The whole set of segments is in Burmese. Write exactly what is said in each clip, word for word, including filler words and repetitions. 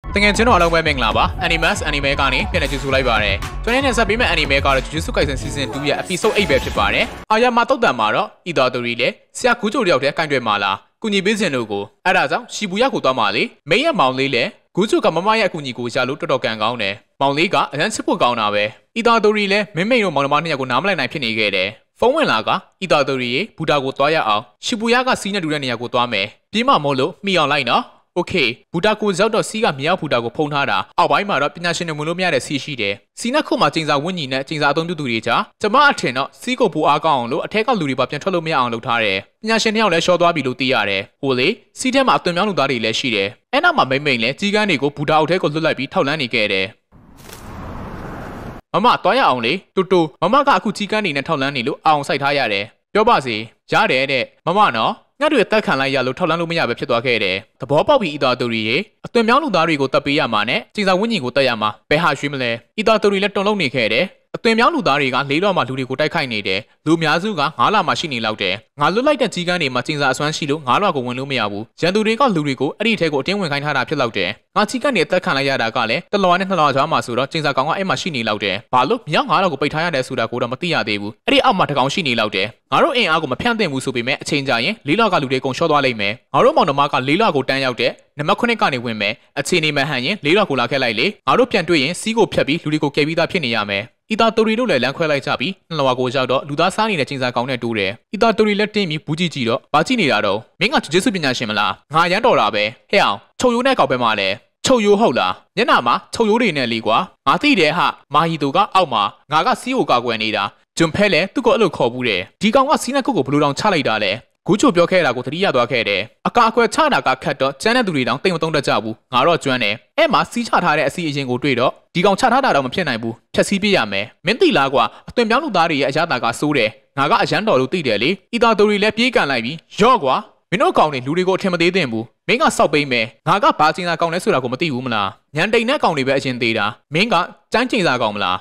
တကယ်ကျွန်တော်အလုပ်ပဲမင်္ဂလာပါ Animask anime ကနေပြန်လည်ကြိုဆိုလိုက်ပါတယ်ကျွန်တော်နဲ့ဆက်ပေးမဲ့ anime ကတော့ Jujutsu Kaisen season two ရဲ့ episode eight ပဲဖြစ်ပါတယ်အာရမတုတ်တန်မှာတော့ Itadori လေဆရာကူးချိုတယောက်တည်းကင်တွယ်မှာလားကူညီပေးခြင်းတို့ကိုအဲ့ဒါကြောင့်ရှီဘူယာကိုသွားမှာလေမိန်းရဲ့မောင်လေးလေကူးချိုကမမရဲ့အကူညီကိုရလို့တော်တော်ကန်ကောင်းတယ်မောင်လေးကအရန်ချစ်ဖို့ကောင်းတာပဲ Itadori လေမိမိတို့မောင်နှမနှစ်ယောက်ကိုနားမလိုက်နိုင်ဖြစ်နေခဲ့တယ်ဖုန်းဝင်လာက Itadori ရေဘူတာကိုသွားရအောင်ရှီဘူယာကစီးနဲ့တူတဲ့နေရာကိုသွားမယ်ပြေးမမို့လို့မိအောင်လိုက်နော်โอเคဘူတာကိုရောက်တော့စီးကမြောက်ဘူတာကိုဖုံးထားတာအောက်ပိုင်းမှာတော့ပညာရှင်တွေဝင်လို့မရတဲ့စီးရှိတယ်စီးနှက်ခုမှာကျင်းစာဝင်းညီနဲ့ကျင်းစာအသုံးပြုသူတွေကြားကျမအထင်တော့စီးကိုပူအားကောင်းအောင်လို့အထက်ကလူတွေပါပြန်ထွက်လို့မရအောင်လုပ်ထားတယ်ပညာရှင်တယောက်လည်းရှော့သွားပြီလို့သိရတယ်ဟိုလေစီးထဲမှာအသွင်မြောင်းလူသားတွေလည်းရှိတယ်အဲ့နောက်မှာမိမ့်မိန်လည်းကြီးကန်းတွေကိုဘူတာအုပ်ထဲကိုလွတ်လိုက်ပြီးထောက်လန်းနေခဲ့တယ်မမတွားရအောင်လေတူတူမမကအခုကြီးကန်းနေနဲ့ထောက်လန်းနေလို့အောင်စိုက်ထားရတယ်ပြောပါစေရတယ်တဲ့မမနော်ငါတို့တက်ခံလိုက်ရလို့ထောက်လန်းလို့မရပဲဖြစ်သွားခဲ့တယ်သဘောပေါက်ပြီးItadoriရေအသွင်မြောင်းလူသားတွေကိုတပ်ပေးရမှာနဲ့ကျင်းစာဝင်းကြီးကိုတက်ရမှာဘယ်ဟာရွှေ့မလဲItadoriလည်းတုံလုံးနေခဲ့တယ်အသွင်မြောင်းလူသားတွေကလေးတော့မှလူတွေကိုတိုက်ခိုက်နေတယ်လူအများစုကငါးလမှရှိနေလောက်တယ်ငါလွတ်လိုက်တဲ့ကြီးကန်းတွေမှာကျင်းစာအစွမ်းရှိလို့ငါးလကိုဝင်လို့မရဘူးရန်သူတွေကလူတွေကိုအဲ့ဒီထဲကိုအတင်းဝင်ခိုင်းထားတာဖြစ်လောက်တယ်ငါကြီးကန်းတွေတက်ခံလိုက်ရတာကလည်းတလောနဲ့နှစ်လောကြားမှာဆိုတော့ကျင်းစာကောင်ကအဲ့မှာရှိနေလောက်တယ်ဘာလို့မြောက်ငါးလကိုပိတ်ထားရတယ်ဆိုတာကိုတော့မသိရသေးဘူးအဲ့ဒီအောက်မှာတကောင်ရှိနေလောက်တယ်ငါတို့အင်အားကိုမဖြန့်သင့်ဘူးဆိုပေမဲ့အချိန်ကြာရင်လေးလကလူတွေကုန်ရှော့သွားလိမ့်မယ်ငါတို့မောင်နှမကလေးလကိုတန်းရောက်တဲ့နံပါတ်nineကနေဝင်မယ်အချိန်နေမှဟန်ရင်လေးလကိုလာခဲ့လိုက်လေငါတို့ပြန်တွေ့ရင်စီးကိုဖြတ်ပြီးလူတွေကိုကယ်ပြီးသားဖြစ်နေရမယ်Itadori တို့လည်းလမ်းခွဲလိုက်ကြပြီးနှလဝါကိုရောက်တော့လူသားစားနေတဲ့ချင်းစာကောင်းနဲ့တိုးတယ်Itadori လက်တင်းပြီးဘူးကြည့်ကြည့်တော့ဘာကြည့်နေတာတော့မင်းကဂျေဆုပညာရှင်မလားငါရမ်းတော်တာပဲဟဲ့အောင်ချုပ်ရိုးနဲ့ကောက်ပဲမှလဲချုပ်ရိုးဟုတ်လားညနာမှာချုပ်ရိုးတွေနဲ့လေကွာငါသိတယ်ဟာမာဟီတိုကအောက်မှာငါကစီးကိုကာကွယ်နေတာဂျွန်ဖဲလည်းသူ့ကိုအဲ့လိုခေါ်ဘူးတယ်ဒီကောင်ကစီးနဲ့ကုတ်ကိုဘလို့တောင်ချလိုက်တာလဲဂူချိုပြောခဲ့တာကိုသတိရသွားခဲ့တယ်အကာအကွယ်ချတာကခတ်တော့ကျန်းတဲ့သူတွေတောင်တိမ်မတုံးတတ်ကြဘူးငါတော့ကျွမ်းတယ်အဲ့မှာစီးချထားတဲ့အစီအရင်ကိုတွေ့တော့ဒီကောင်ချထားတာတော့မဖြစ်နိုင်ဘူးဖြက်စီးပြရမယ်မင်းသိလားကွာအသွင်ပြောင်းလူသားတွေရဲ့အရာတာကစိုးတယ်ငါကအရန်တော်လို့သိတယ်လေItadoriလည်းပြေးကန်လိုက်ပြီးရော့ကွာမင်းတို့ကောင်တွေလူတွေကိုအထင်မသေးသင့်ဘူးမင်းကစောက်ပိမ့်မယ်ငါကဘာကျင်းစာကောင်လဲဆိုတာကိုမသိဘူးမလားညံတိန်တဲ့ကောင်တွေပဲအရင်သေးတာမင်းကကျန်းကျင်းစာကောင်မလား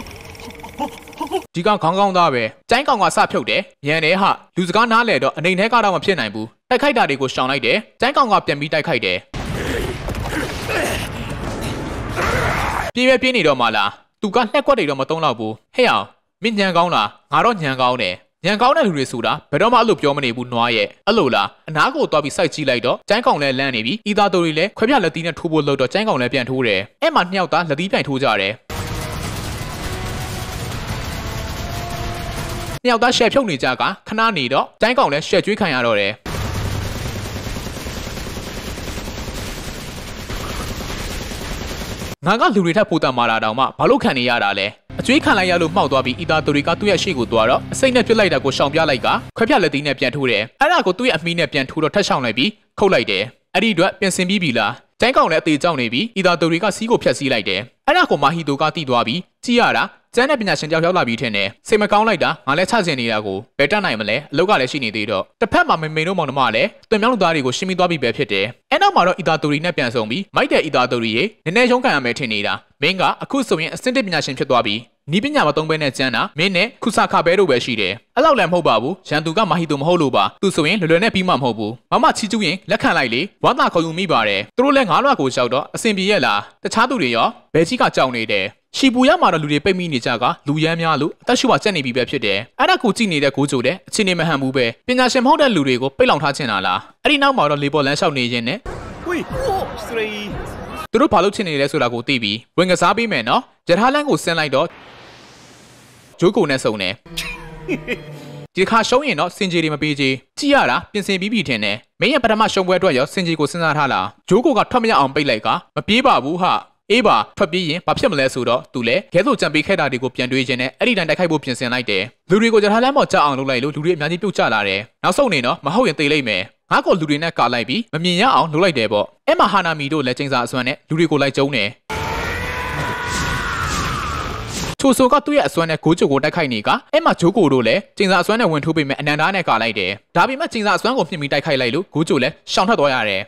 ဒီကောင်ခေါင်းကောင်းသားပဲကျိုင်းကောင်ကစဖြုတ်တယ်ညံတယ်ဟာလူစကားနားလဲတော့အနေနဲ့ကတော့မဖြစ်နိုင်ဘူးတိုက်ခိုက်တာတွေကိုရှောင်လိုက်တယ်ကျိုင်းကောင်ကပြန်ပြီးတိုက်ခိုက်တယ်ပြေးပဲပြေးနေတော့မှလားသူကနှက်ကွက်တွေတော့မတုံးတော့ဘူးဟဲ့အောင်မင်းညံကောင်းလားငါတော့ညံကောင်းတယ်ညံကောင်းတဲ့လူတွေဆိုတာဘယ်တော့မှအဲ့လိုပြောမနေဘူးနွားရဲ့အဲ့လိုလားအနားကိုသွားပြီးစိုက်ကြည့်လိုက်တော့ကျိုင်းကောင်လည်းလန့်နေပြီItadoriလည်းခွဲပြလက်သီးနဲ့ထိုးဖို့လို့တော့ကျိုင်းကောင်လည်းပြန်ထိုးတယ်အဲ့မှာနှစ်ယောက်သားလက်သီးပြိုင်ထိုးကြတယ်နှစ်ယောက်သားရှယ်ဖြုတ်နေကြကခဏနေတော့ကျိုင်းကောင်လည်းရှယ်ကျွေးခံရတော့တယ်ငါကလူတွေထပ်ပိုတန်မာတာတောင်မှဘာလို့ခံနေရတာလဲအကျွေးခံလိုက်ရလို့မှောက်သွားပြီးItadoriကသူ့ရဲ့ရှေ့ကိုသွားတော့အစိမ့်နဲ့ပြစ်လိုက်တာကိုရှောင်ပြလိုက်ကခွဲပြလက်သီးနဲ့ပြန်ထိုးတယ်အဲ့ဒါကိုသူ့ရဲ့အမီးနဲ့ပြန်ထိုးတော့ထက်ရှောင်လိုက်ပြီးခုတ်လိုက်တယ်အဲ့ဒီအတွက်ပြင်ဆင်ပြီးပြီလားကျိုင်းကောင်လည်းအသေးကြောက်နေပြီးItadoriကစီးကိုဖြတ်စည်းလိုက်တယ်အဲ့ဒါကိုမာဟီတိုကတီးသွားပြီးကြည့်ရတာကျန်းတဲ့ပညာရှင်တယောက်ရောက်လာပြီးထင်တယ်စိတ်မကောင်းလိုက်တာငါလည်းချစင်နေတာကိုဘယ်တတ်နိုင်မလဲအလုပ်ကလည်းရှိနေသေးတော့တစ်ဖက်မှာမိမိတို့မောင်နှမလည်းတွင်မြောင်းလူသားတွေကိုရှင်းပြီးသွားပြီးပဲဖြစ်တယ်အဲ့နောက်မှာတော့Itadoriနဲ့ပြန်ဆုံပြီးမိုက်တဲ့Itadoriရေနည်းနည်းရုန်းကန်ရမယ်ထင်နေတာမင်းကအခုဆိုရင်အစင်တစ်ပညာရှင်ဖြစ်သွားပြီနီးပညာမသုံးဘဲနဲ့ကျန်းတာမင်းနဲ့ခုစာခဘဲတို့ပဲရှိတယ်အဲ့လောက်လည်းမဟုတ်ပါဘူးရန်သူကမာဟီတိုမဟုတ်လို့ပါသူဆိုရင်လွယ်လွယ်နဲ့ပြီးမှမဟုတ်ဘူးမမချီကျူးရင်လက်ခံလိုက်လေဝါသာခေါ်ယူမိပါတယ်သူတို့လည်းငါးလွှတ်ကိုရှောက်တော့အစင်ပြေရဲ့လားတခြားသူတွေရောဘဲကြီးကကြောက်နေတယ်ရှီဘူရမှာတော့လူတွေပိတ်မိနေကြကလူရမ်းများလို့အသက်ရှူပါကျက်နေပြီပဲဖြစ်တယ်အဲ့ဒါကိုကြည့်နေတဲ့ကိုဂျိုလည်းအချင်းနေမဟန်ဘူးပဲပညာရှင်မဟုတ်တဲ့လူတွေကိုပိတ်လောင်ထားချင်တာလားအဲ့ဒီနောက်မှာတော့လေပေါ်လန်းလျှောက်နေရင်းနဲ့ဟွေသူတို့ဘာလို့ချင်နေလဲဆိုတာကိုသိပြီးဝင်ကစားပေးမယ်နော်ရထားလန်းကိုဆင်းလိုက်တော့ဂျိုးကိုနဲ့စုံတယ်ဒီခါရှုံးရင်တော့စင်ဂျီတွေမပေးချေကြည့်ရတာပြင်ဆင်ပြီးပြီထင်တယ်မင်းရဲ့ပထမရှုံးပွဲအတွက်ရောစင်ဂျီကိုစဉ်းစားထားလားဂျိုးကိုကထွက်မရအောင်ပိတ်လိုက်ကမပြေးပါဘူးဟာအေးပါထွက်ပြေးရင်ဘာဖြစ်မလဲဆိုတော့သူလည်းခဲဆိုကြံပေးခဲ့တာတွေကိုပြန်တွေးခြင်းနဲ့အဲ့ဒီတိုင်းတိုက်ခိုက်ဖို့ပြင်ဆင်လိုက်တယ်လူတွေကိုကြထားလမ်းပေါ်ကြောက်အောင်လုပ်လိုက်လို့လူတွေအများကြီးပြုတ်ကျလာတယ်နောက်ဆုံးနေတော့မဟုတ်ရင်သေလိုက်မယ်ငါ့ကိုလူတွေနဲ့ကာလိုက်ပြီးမမြင်ရအောင်လုပ်လိုက်တယ်ပေါ့အဲ့မှာဟာနာမီတို့လည်းကျင်းစာအစွမ်းနဲ့လူတွေကိုလိုက်ကျုံတယ်ချိုဆိုကသူ့ရဲ့အစွမ်းနဲ့ဂိုးချိုကိုတိုက်ခိုက်နေကအဲ့မှာဂျိုးကိုတို့လည်းကျင်းစာအစွမ်းနဲ့ဝင်ထိုးပေးမဲ့အနန္ဒာနဲ့ကာလိုက်တယ်ဒါပေမဲ့ကျင်းစာအစွမ်းကိုမြင့်ပြီးတိုက်ခိုက်လိုက်လို့ဂိုးချိုလည်းရှောင်ထွက်သွားရတယ်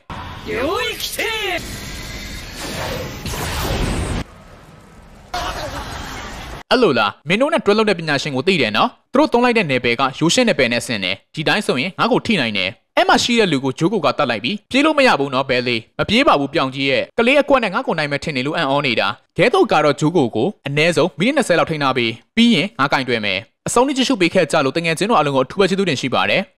အဲ့လိုလားမင်းတို့နဲ့တွဲလုပ်တဲ့ပညာရှင်ကိုသိတယ်နော်သူတို့တုံးလိုက်တဲ့နယ်ပယ်ကရိုးရှင်းနယ်ပယ်နဲ့ဆင်တယ်ဒီတိုင်းဆိုရင်ငါ့ကိုထိနိုင်တယ်အဲ့မှာရှိတဲ့လူကိုဂျိုးကိုကတတ်လိုက်ပြီးပြေးလို့မရဘူးနော်ဘဲလေးမပြေးပါဘူးပြောင်ကြီးရဲ့ကလေးအကွက်နဲ့ငါ့ကိုနိုင်မဲ့ထင်နေလို့အံ့ဩနေတာခဲတော့ကတော့ဂျိုးကိုကိုအနည်းဆုံးမိနစ်၂၀လောက်ထိန်းထားပြီးပြီးရင်ငါကင်တွဲမယ်အဆုံးနဲ့ကြည့်ရှုပေးခဲ့ကြလို့တငယ်ချင်းတို့အလုံးကိုအထူးပဲကျေးဇူးတင်ရှိပါတယ်